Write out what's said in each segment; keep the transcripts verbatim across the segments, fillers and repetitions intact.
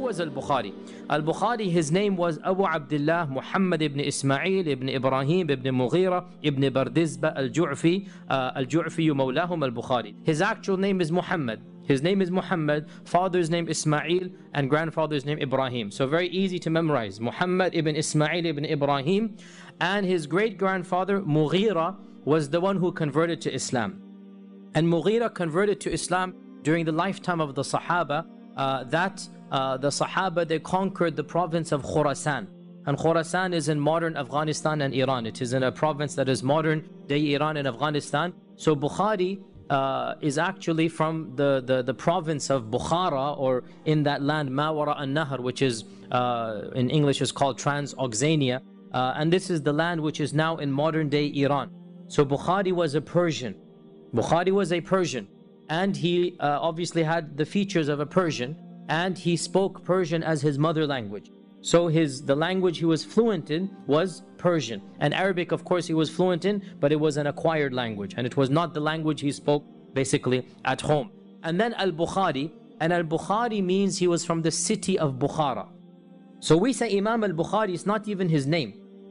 was Al-Bukhari? Al-Bukhari, his name was Abu Abdullah Muhammad ibn Ismail ibn Ibrahim ibn Mughira ibn Bardizbah al-Ju'fi uh, al-Ju'fi mawlahum al-Bukhari. His actual name is Muhammad. His name is Muhammad, father's name Ismail, and grandfather's name Ibrahim. So very easy to memorize. Muhammad ibn Ismail ibn Ibrahim, and his great-grandfather Mughira was the one who converted to Islam. And Mughira converted to Islam during the lifetime of the Sahaba. Uh, that uh, the Sahaba, they conquered the province of Khurasan. And Khurasan is in modern Afghanistan and Iran. It is in a province that is modern day Iran and Afghanistan. So Bukhari Uh, is actually from the, the, the province of Bukhara, or in that land, Mawara an-Nahr, which is uh, in English is called Transoxania. Uh, and this is the land which is now in modern day Iran. So Bukhari was a Persian. Bukhari was a Persian. And he uh, obviously had the features of a Persian. And he spoke Persian as his mother language. So his the language he was fluent in was Persian. And Arabic, of course, he was fluent in, but it was an acquired language. And it was not the language he spoke basically at home. And then Al-Bukhari, and Al-Bukhari means he was from the city of Bukhara. So we say Imam Al-Bukhari is not even his name.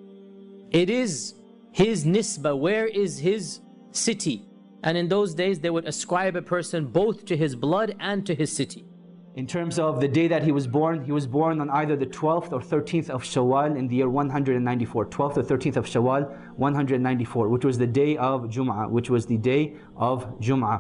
It is his nisba, where is his city? And in those days, they would ascribe a person both to his blood and to his city. In terms of the day that he was born, he was born on either the twelfth or thirteenth of Shawwal in the year one hundred ninety-four. twelfth or thirteenth of Shawwal, one hundred ninety-four, which was the day of Jum'ah, which was the day of Jum'ah.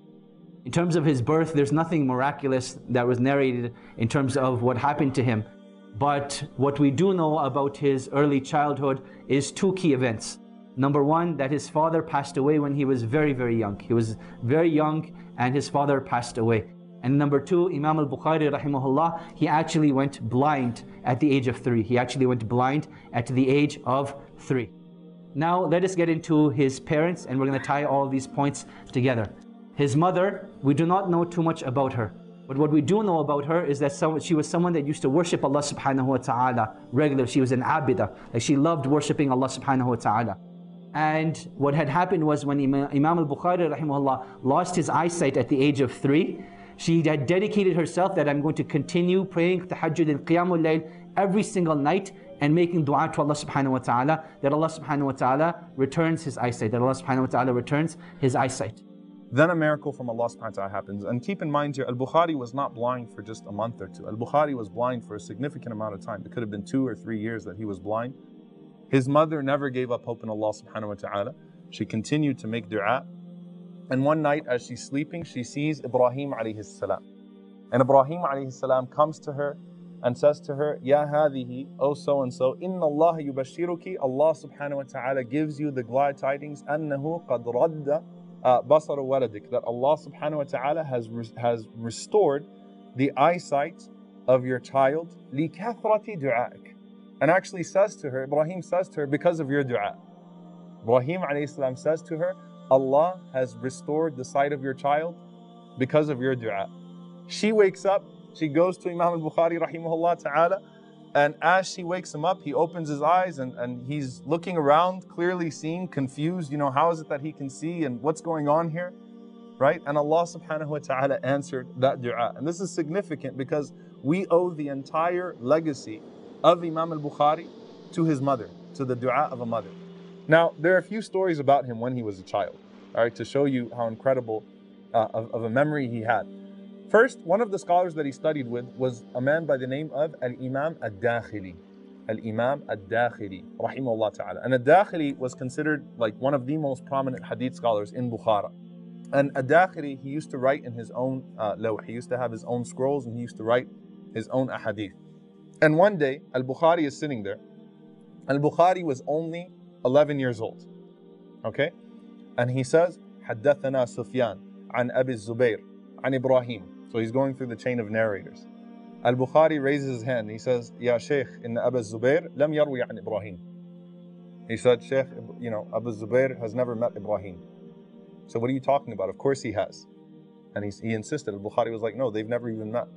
In terms of his birth, there's nothing miraculous that was narrated in terms of what happened to him. But what we do know about his early childhood is two key events. Number one, that his father passed away when he was very, very young. He was very young and his father passed away. And number two, Imam al-Bukhari rahimahullah, he actually went blind at the age of three. He actually went blind at the age of three. Now let us get into his parents, and we're going to tie all these points together. His mother, we do not know too much about her. But what we do know about her is that some, she was someone that used to worship Allah subhanahu wa ta'ala regularly. She was an abida. Like she loved worshiping Allah subhanahu wa ta'ala. And what had happened was when Imam al-Bukhari rahimahullah lost his eyesight at the age of three, she had dedicated herself that I'm going to continue praying tahajjud and qiyamul layl every single night and making dua to Allah subhanahu wa ta'ala, that Allah subhanahu wa ta'ala returns his eyesight, that Allah subhanahu wa ta'ala returns his eyesight. Then a miracle from Allah subhanahu wa ta'ala happens. And keep in mind here, Al-Bukhari was not blind for just a month or two. Al-Bukhari was blind for a significant amount of time. It could have been two or three years that he was blind. His mother never gave up hope in Allah subhanahu wa ta'ala. She continued to make dua. And one night as she's sleeping, she sees Ibrahim alayhi salam. And Ibrahim alayhi salam comes to her and says to her, Ya hadihi, O so-and-so, Inna Allah yubashiruki, Allah subhanahu wa ta'ala gives you the glad tidings, Annahu qad radda basaru waladik, that Allah subhanahu wa ta'ala has, re has restored the eyesight of your child, li kathrati du'aik. And actually says to her, Ibrahim says to her, because of your dua. Ibrahim alayhi salam says to her, Allah has restored the sight of your child because of your dua. She wakes up, she goes to Imam al-Bukhari rahimahullah ta'ala, and as she wakes him up, he opens his eyes and, and he's looking around, clearly seeing, confused, you know, how is it that he can see and what's going on here, right? And Allah subhanahu wa ta'ala answered that dua. And this is significant because we owe the entire legacy of Imam al-Bukhari to his mother, to the dua of a mother. Now, there are a few stories about him when he was a child, all right, to show you how incredible uh, of, of a memory he had. First, one of the scholars that he studied with was a man by the name of Al-Imam Ad-Dakhili. Al-Imam Ad-Dakhili, rahimahullah ta'ala. And Ad-Dakhili was considered like one of the most prominent hadith scholars in Bukhara. And Ad-Dakhili, he used to write in his own uh, lawh. He used to have his own scrolls and he used to write his own ahadith. And one day, Al-Bukhari is sitting there. Al-Bukhari was only eleven years old, okay? And he says, حدثنا سفيان عن أبي الزبير عن إبراهيم. So he's going through the chain of narrators. Al-Bukhari raises his hand. He says, Ya Shaykh, inna Abu Zubair lam yarwi an Ibrahim. He said, Shaykh, you know, Abu Zubair has never met Ibrahim. So what are you talking about? Of course he has. And he, he insisted. Al-Bukhari was like, no, they've never even met.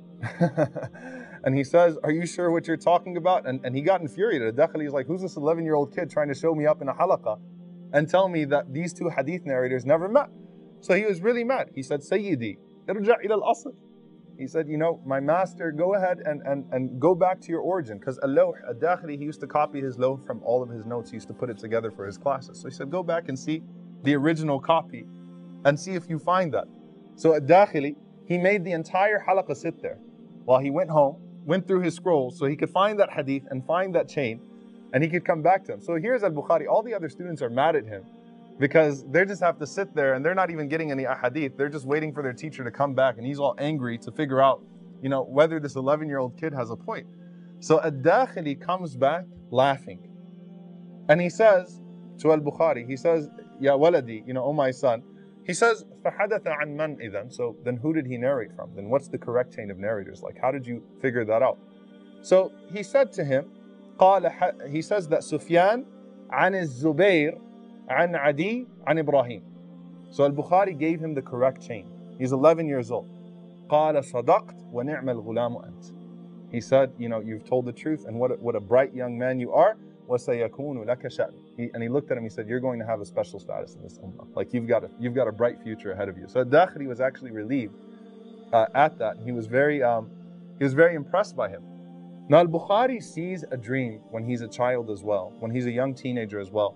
And he says, are you sure what you're talking about? And, and he got infuriated. Dakhili is like, who's this eleven-year-old kid trying to show me up in a halaqah and tell me that these two hadith narrators never met? So he was really mad. He said, Sayyidi, irja' ila al-asl. He said, you know, my master, go ahead and, and, and go back to your origin. Because al-lawh, al-dakhili, he used to copy his lawh from all of his notes. He used to put it together for his classes. So he said, go back and see the original copy and see if you find that. So al-dakhili, he made the entire halaqah sit there while he went home, went through his scrolls so he could find that hadith and find that chain, and he could come back to him. So here's al-Bukhari. All the other students are mad at him because they just have to sit there and they're not even getting any ahadith. They're just waiting for their teacher to come back, and he's all angry to figure out, you know, whether this eleven-year-old kid has a point. So al-Dakhili comes back laughing. And he says to al-Bukhari, he says, Ya waladi, you know, oh my son. He says, فَحَدَثَ عَنْ مَنْ إِذًا. So then who did he narrate from? Then what's the correct chain of narrators? Like, how did you figure that out? So he said to him, قال, he says that Sufyan عن الزبير عن عدي عن إبراهيم. So al-Bukhari gave him the correct chain. He's eleven years old. قال صدقت ونعم الغلام أنت. He said, you know, you've told the truth, and what a, what a bright young man you are. وَسَيَكُونُ لَكَ شَأْنٌ. He, and he looked at him, he said, you're going to have a special status in this ummah. Like, you've got a, you've got a bright future ahead of you. So al-Dakhili was actually relieved uh, at that. He was very um, he was very impressed by him. Now al-Bukhari sees a dream when he's a child as well, when he's a young teenager as well,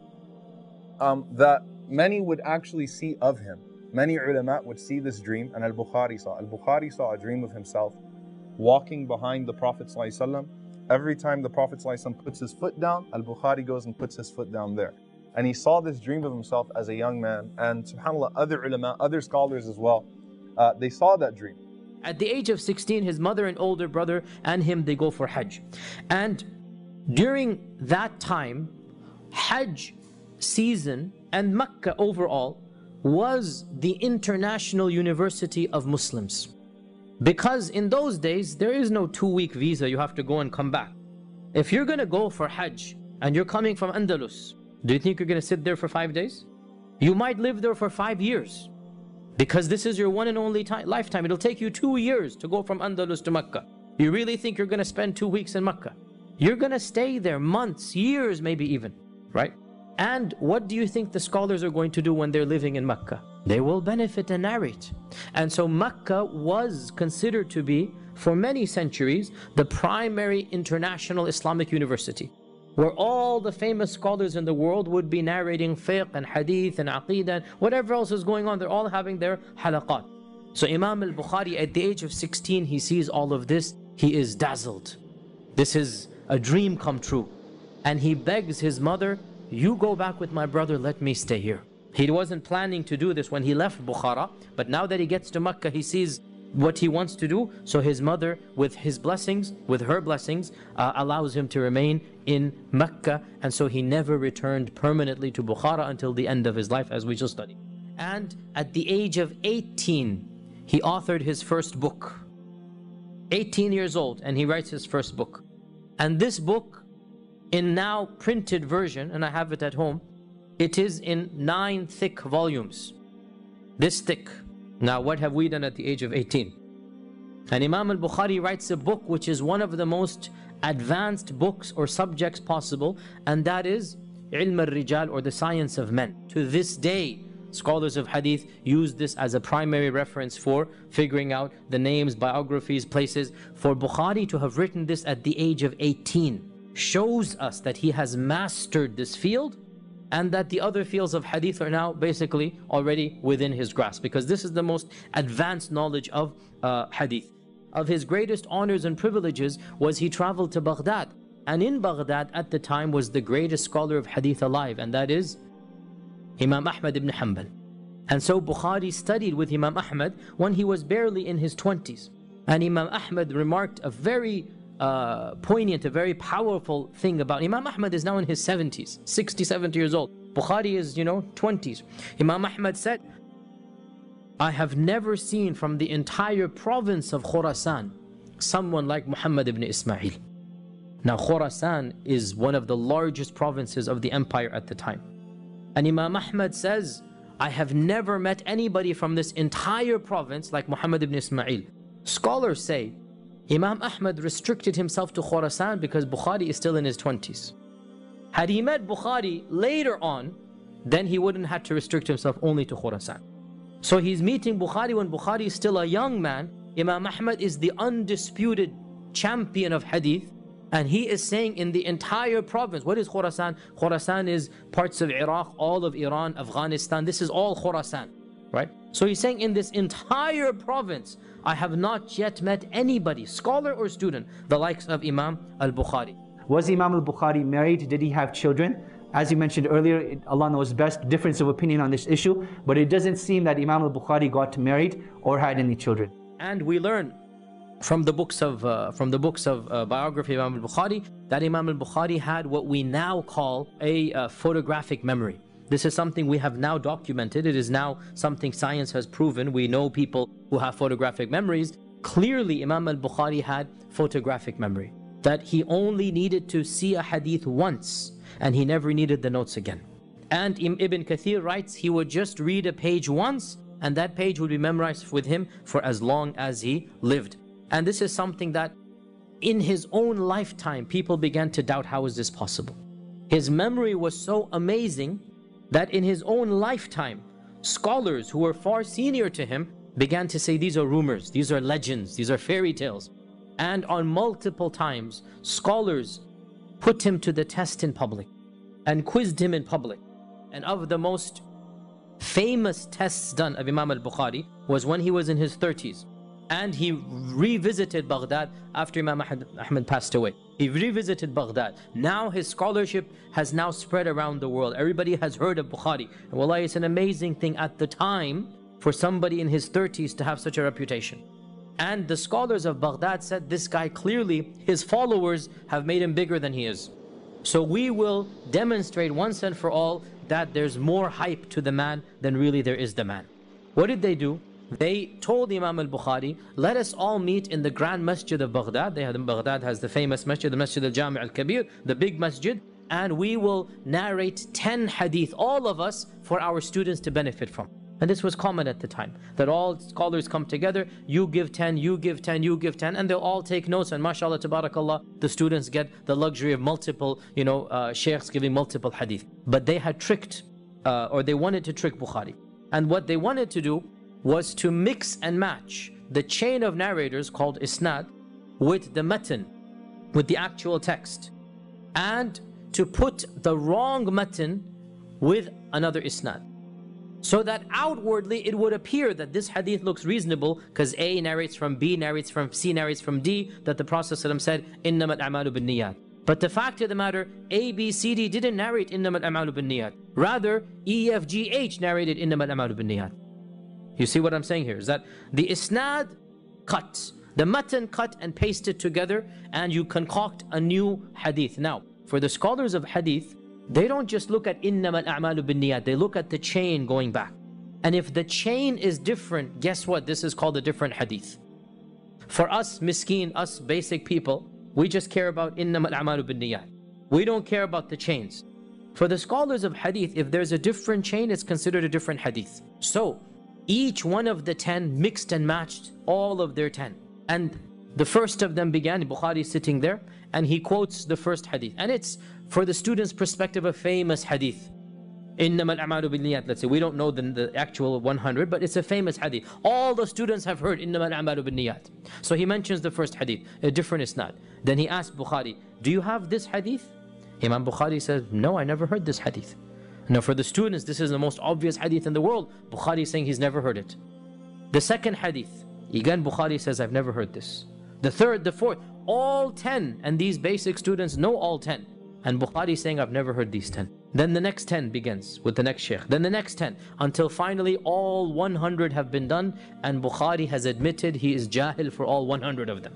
um, that many would actually see of him. Many ulama would see this dream, and al-Bukhari saw. Al-Bukhari saw a dream of himself walking behind the Prophet ﷺ. Every time the Prophet ﷺ puts his foot down, al-Bukhari goes and puts his foot down there. And he saw this dream of himself as a young man. And subhanAllah, other ulama, other scholars as well, uh, they saw that dream. At the age of sixteen, his mother and older brother and him, they go for Hajj. And during that time, Hajj season and Mecca overall was the international university of Muslims. Because in those days, there is no two-week visa, you have to go and come back. If you're going to go for Hajj and you're coming from Andalus, do you think you're going to sit there for five days? You might live there for five years. Because this is your one and only time, lifetime. It'll take you two years to go from Andalus to Mecca. You really think you're going to spend two weeks in Mecca? You're going to stay there months, years, maybe even, right? And what do you think the scholars are going to do when they're living in Mecca? They will benefit and narrate. And so Mecca was considered to be, for many centuries, the primary international Islamic university, where all the famous scholars in the world would be narrating fiqh and hadith and aqidah and whatever else is going on. They're all having their halaqat. So Imam al-Bukhari, at the age of sixteen, he sees all of this. He is dazzled. This is a dream come true. And he begs his mother, you go back with my brother, let me stay here. He wasn't planning to do this when he left Bukhara, but now that he gets to Mecca, he sees what he wants to do. So his mother, with his blessings, with her blessings, uh, allows him to remain in Mecca. And so he never returned permanently to Bukhara until the end of his life, as we just studied. And at the age of eighteen, he authored his first book. eighteen years old, and he writes his first book. And this book, in now printed version, and I have it at home, it is in nine thick volumes. This thick. Now what have we done at the age of eighteen? And Imam al-Bukhari writes a book which is one of the most advanced books or subjects possible, and that is Ilm al-Rijal, or the science of men. To this day, scholars of hadith use this as a primary reference for figuring out the names, biographies, places. For Bukhari to have written this at the age of eighteen shows us that he has mastered this field, and that the other fields of hadith are now basically already within his grasp, because this is the most advanced knowledge of uh, hadith. Of his greatest honors and privileges was he traveled to Baghdad, and in Baghdad at the time was the greatest scholar of hadith alive, and that is Imam Ahmad ibn Hanbal. And so Bukhari studied with Imam Ahmad when he was barely in his twenties, and Imam Ahmad remarked a very Uh, poignant, a very powerful thing about Imam Ahmad is now in his seventies, sixty, seventy years old. Bukhari is, you know, twenties. Imam Ahmad said, I have never seen from the entire province of Khurasan someone like Muhammad ibn Ismail. Now Khurasan is one of the largest provinces of the empire at the time. And Imam Ahmad says, I have never met anybody from this entire province like Muhammad ibn Ismail. Scholars say Imam Ahmad restricted himself to Khurasan because Bukhari is still in his twenties. Had he met Bukhari later on, then he wouldn't have to restrict himself only to Khurasan. So he's meeting Bukhari when Bukhari is still a young man, Imam Ahmad is the undisputed champion of hadith, and he is saying in the entire province, what is Khurasan? Khurasan is parts of Iraq, all of Iran, Afghanistan, this is all Khurasan, right? So he's saying in this entire province, I have not yet met anybody, scholar or student, the likes of Imam al-Bukhari. Was Imam al-Bukhari married? Did he have children? As you mentioned earlier, Allah knows best, difference of opinion on this issue, but it doesn't seem that Imam al-Bukhari got married or had any children. And we learn from the books of uh, from the books of uh, biography of Imam al-Bukhari that Imam al-Bukhari had what we now call a uh, photographic memory. This is something we have now documented. It is now something science has proven. We know people who have photographic memories. Clearly, Imam al-Bukhari had photographic memory, that he only needed to see a hadith once and he never needed the notes again. And Ibn Kathir writes he would just read a page once and that page would be memorized with him for as long as he lived. And this is something that in his own lifetime people began to doubt, how is this possible? His memory was so amazing that in his own lifetime scholars who were far senior to him began to say these are rumors, these are legends, these are fairy tales. And on multiple times scholars put him to the test in public and quizzed him in public. And of the most famous tests done of Imam al-Bukhari was when he was in his thirties and he revisited Baghdad after Imam Ahmad passed away. He revisited Baghdad. Now his scholarship has now spread around the world. Everybody has heard of Bukhari. And wallahi, it's an amazing thing at the time for somebody in his thirties to have such a reputation. And the scholars of Baghdad said, this guy clearly, his followers have made him bigger than he is. So we will demonstrate once and for all that there's more hype to the man than really there is the man. What did they do? They told Imam al-Bukhari, let us all meet in the Grand Masjid of Baghdad. They have, Baghdad has the famous masjid, the Masjid al-Jami' al-Kabir, the big masjid, and we will narrate ten hadith, all of us, for our students to benefit from. And this was common at the time, that all scholars come together, you give ten, you give ten, you give ten, and they'll all take notes, and mashallah, tabarakallah, the students get the luxury of multiple, you know, uh, sheikhs giving multiple hadith. But they had tricked, uh, or they wanted to trick Bukhari. And what they wanted to do was to mix and match the chain of narrators called isnad with the matan, with the actual text, and to put the wrong matan with another isnad, so that outwardly it would appear that this hadith looks reasonable because A narrates from B, narrates from C, narrates from D, that the Prophet ﷺ said, إِنَّمَا الْأَعْمَالُ بِالنِّيَّاتِ. But the fact of the matter, A, B, C, D didn't narrate إِنَّمَا الْأَعْمَالُ بِالنِّيَّاتِ. Rather, E, F, G, H narrated إِنَّمَا الْأَعْمَالُ بِالنِّيَّاتِ. You see what I'm saying here? Is that the isnad cut, the matan cut and pasted together, and you concoct a new hadith. Now, for the scholars of hadith, they don't just look at إِنَّمَا الْأَعْمَالُ بِالنِّيَّاتِ. They look at the chain going back. And if the chain is different, guess what? This is called a different hadith. For us, miskeen, us basic people, we just care about إِنَّمَا الْأَعْمَالُ بِالنِّيَّاتِ. We don't care about the chains. For the scholars of hadith, if there's a different chain, it's considered a different hadith. So, each one of the ten mixed and matched all of their ten. And the first of them began, Bukhari is sitting there, and he quotes the first hadith. And it's, for the student's perspective, a famous hadith. إِنَّمَا الْأَعْمَالُ بِالنِّيَّاتِ. Let's say, we don't know the, the actual one hundred, but it's a famous hadith. All the students have heard إِنَّمَا الْأَعْمَالُ بِالنِّيَّاتِ. So he mentions the first hadith, a different isnad. Then he asked Bukhari, do you have this hadith? Imam Bukhari says, no, I never heard this hadith. Now for the students, this is the most obvious hadith in the world. Bukhari is saying he's never heard it. The second hadith, again Bukhari says, I've never heard this. The third, the fourth, all ten, and these basic students know all ten. And Bukhari is saying, I've never heard these ten. Then the next ten begins with the next sheikh. Then the next ten, until finally all one hundred have been done, and Bukhari has admitted he is jahil for all one hundred of them.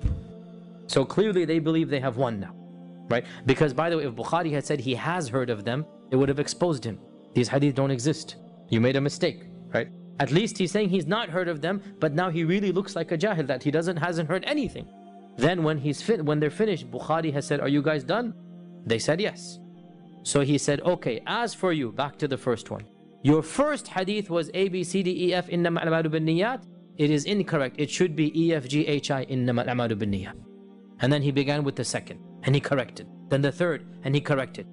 So clearly they believe they have won now, right? Because by the way, if Bukhari had said he has heard of them, it would have exposed him. These hadith don't exist. You made a mistake, right? At least he's saying he's not heard of them, but now he really looks like a jahil, that he doesn't hasn't heard anything. Then when he's fin when they're finished, Bukhari has said, are you guys done? They said yes. So he said, okay, as for you, back to the first one. Your first hadith was A, B, C, D, E, F, إِنَّمَا الْأَعْمَالُ بِالنِّيَّاتِ. It is incorrect. It should be E, F, G, H, I, إِنَّمَا الْأَعْمَالُ بِالنِّيَّاتِ. And then he began with the second, and he corrected. Then the third, and he corrected.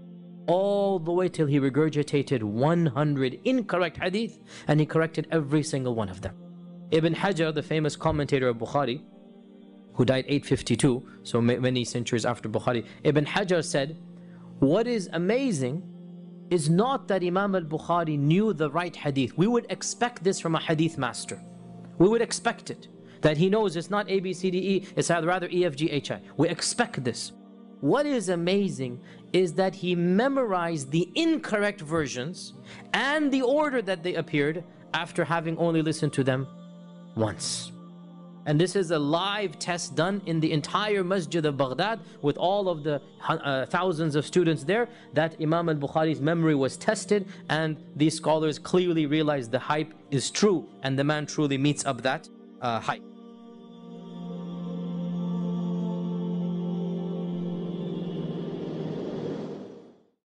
All the way till he regurgitated one hundred incorrect hadith, and he corrected every single one of them. Ibn Hajar, the famous commentator of Bukhari, who died eight fifty-two, so many centuries after Bukhari, Ibn Hajar said, what is amazing is not that Imam al-Bukhari knew the right hadith. We would expect this from a hadith master. We would expect it. That he knows it's not A, B, C, D, E, it's rather E, F, G, H, I. We expect this. What is amazing is that he memorized the incorrect versions and the order that they appeared after having only listened to them once. And this is a live test done in the entire Masjid of Baghdad with all of the uh, thousands of students there, that Imam al-Bukhari's memory was tested, and these scholars clearly realized the hype is true and the man truly meets up that uh, hype.